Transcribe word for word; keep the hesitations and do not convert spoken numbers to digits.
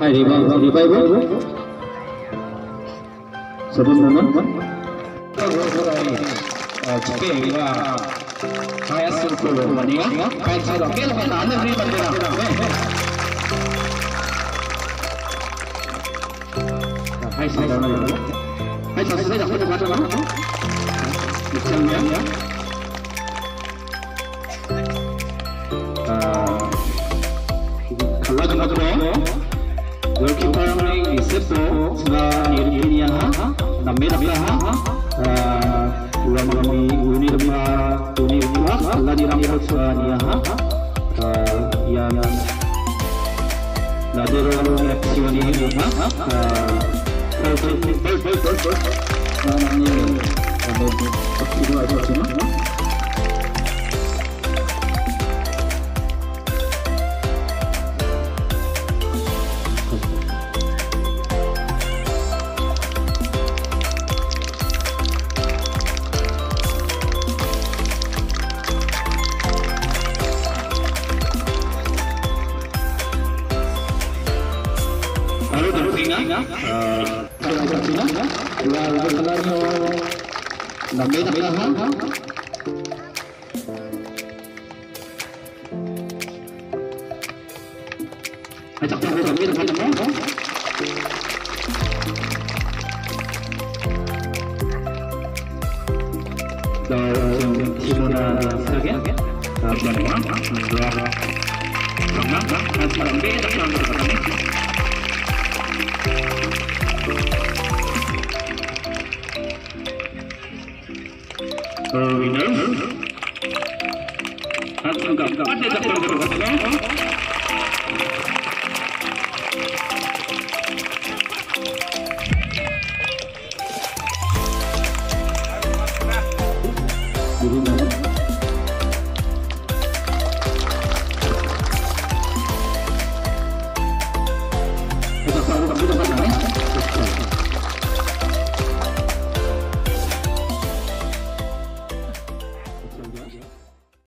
Hai di bawah, di bawah ibu. Sebelum momen. Jika ia saya suruh mendingan, kain saya okey lah, anda beri bantuan. Hai saya dah nak. Hai saya saya dah nak baca mana? Misalnya. Kalau kita tu, goalkeeper ni Isepo sudah diri dia, nama dia dua malam ini lima ini lima Allah dirangkul suanya ya nadero action ini lima namanya ada itu aja semua kalau ada Cina, dua kelarnya nama dia apa? Ajak dia ajak dia ajak dia. Dan Simona Saga, dan orang, dua orang, sama, sama beda sama sama. Winner, langsung ke empat dia dapat berkata. Jadi